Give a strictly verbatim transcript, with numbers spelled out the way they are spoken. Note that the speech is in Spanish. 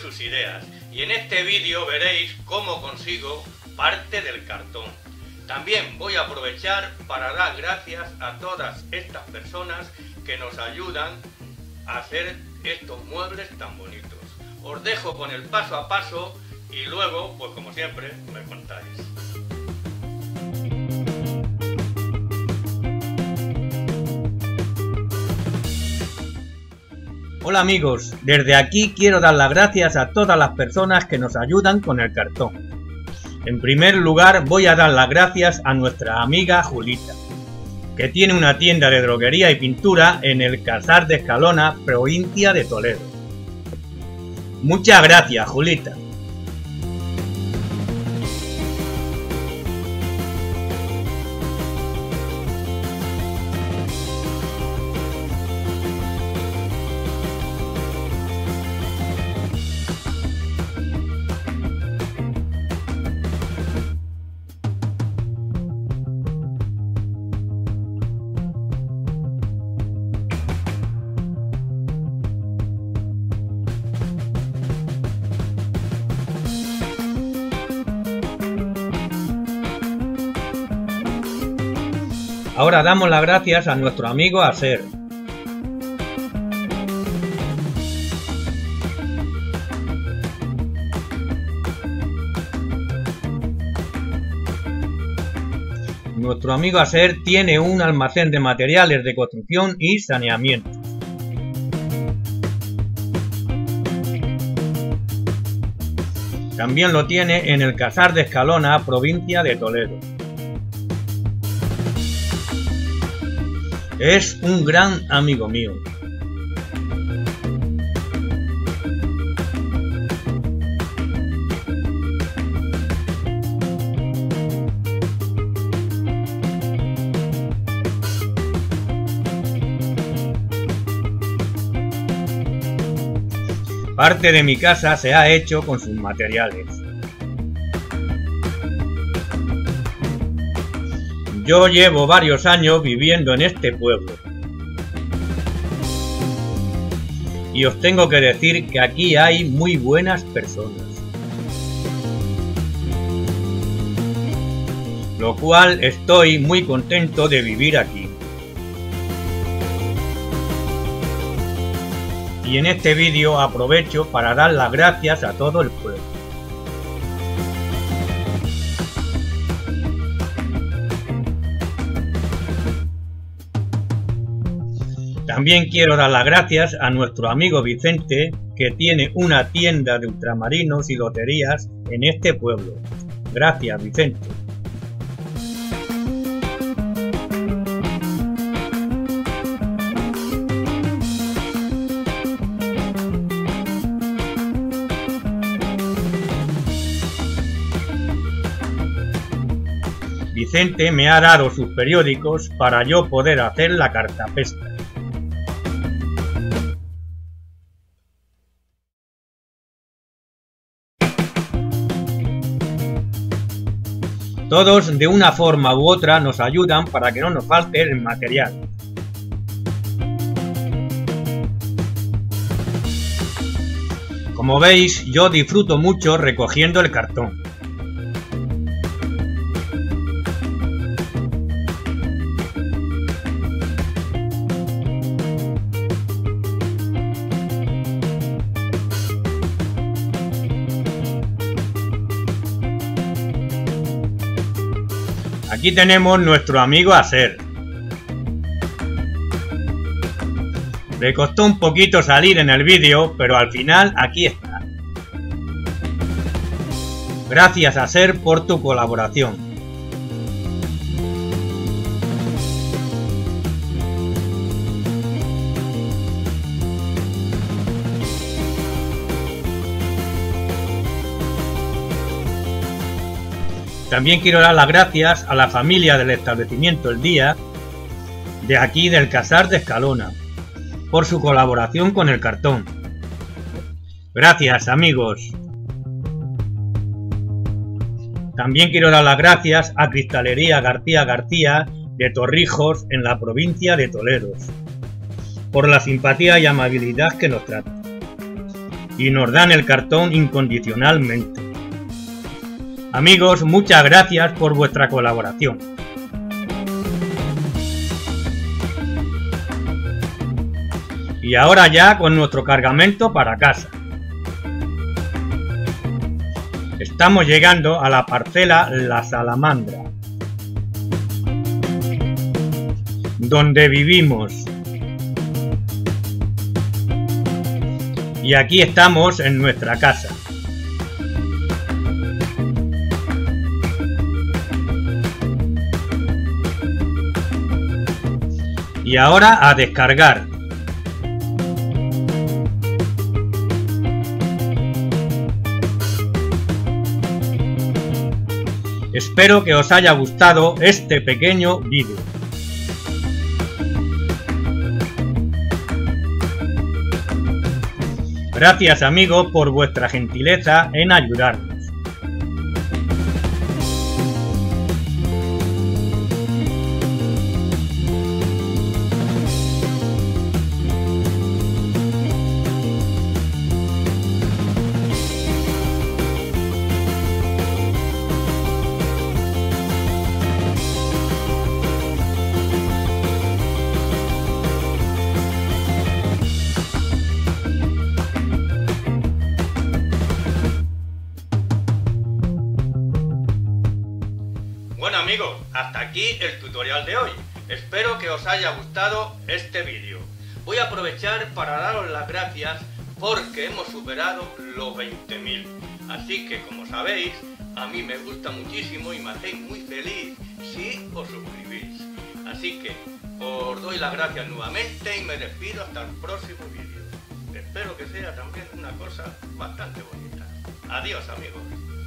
sus ideas y en este vídeo veréis cómo consigo parte del cartón. También voy a aprovechar para dar gracias a todas estas personas que nos ayudan a hacer estos muebles tan bonitos. Os dejo con el paso a paso y luego, pues como siempre, me contáis. Hola amigos, desde aquí quiero dar las gracias a todas las personas que nos ayudan con el cartón. En primer lugar voy a dar las gracias a nuestra amiga Julita, que tiene una tienda de droguería y pintura en el Casar de Escalona, provincia de Toledo. Muchas gracias, Julita. Ahora damos las gracias a nuestro amigo Aser. Nuestro amigo Aser tiene un almacén de materiales de construcción y saneamiento. También lo tiene en el Casar de Escalona, provincia de Toledo. Es un gran amigo mío. Parte de mi casa se ha hecho con sus materiales. Yo llevo varios años viviendo en este pueblo. Y os tengo que decir que aquí hay muy buenas personas. Lo cual estoy muy contento de vivir aquí. Y en este vídeo aprovecho para dar las gracias a todo el pueblo. También quiero dar las gracias a nuestro amigo Vicente, que tiene una tienda de ultramarinos y loterías en este pueblo. Gracias, Vicente. Vicente me ha dado sus periódicos para yo poder hacer la cartapesta. Todos de una forma u otra nos ayudan para que no nos falte el material. Como veis, yo disfruto mucho recogiendo el cartón. Aquí tenemos nuestro amigo Aser. Le costó un poquito salir en el vídeo, pero al final aquí está. Gracias Aser por tu colaboración. También quiero dar las gracias a la familia del establecimiento El Día, de aquí del Casar de Escalona, por su colaboración con el cartón. Gracias, amigos. También quiero dar las gracias a Cristalería García García de Torrijos, en la provincia de Toledo, por la simpatía y amabilidad que nos trata. y nos dan el cartón incondicionalmente. Amigos, muchas gracias por vuestra colaboración. Y ahora ya con nuestro cargamento para casa. Estamos llegando a la parcela La Salamandra, donde vivimos. Y aquí estamos en nuestra casa. Y ahora a descargar. Espero que os haya gustado este pequeño vídeo. Gracias amigos por vuestra gentileza en ayudarnos. Bueno amigos, hasta aquí el tutorial de hoy. Espero que os haya gustado este vídeo. Voy a aprovechar para daros las gracias porque hemos superado los veinte mil. Así que como sabéis, a mí me gusta muchísimo y me hacéis muy feliz si os suscribís. Así que os doy las gracias nuevamente y me despido hasta el próximo vídeo. Espero que sea también una cosa bastante bonita. Adiós amigos.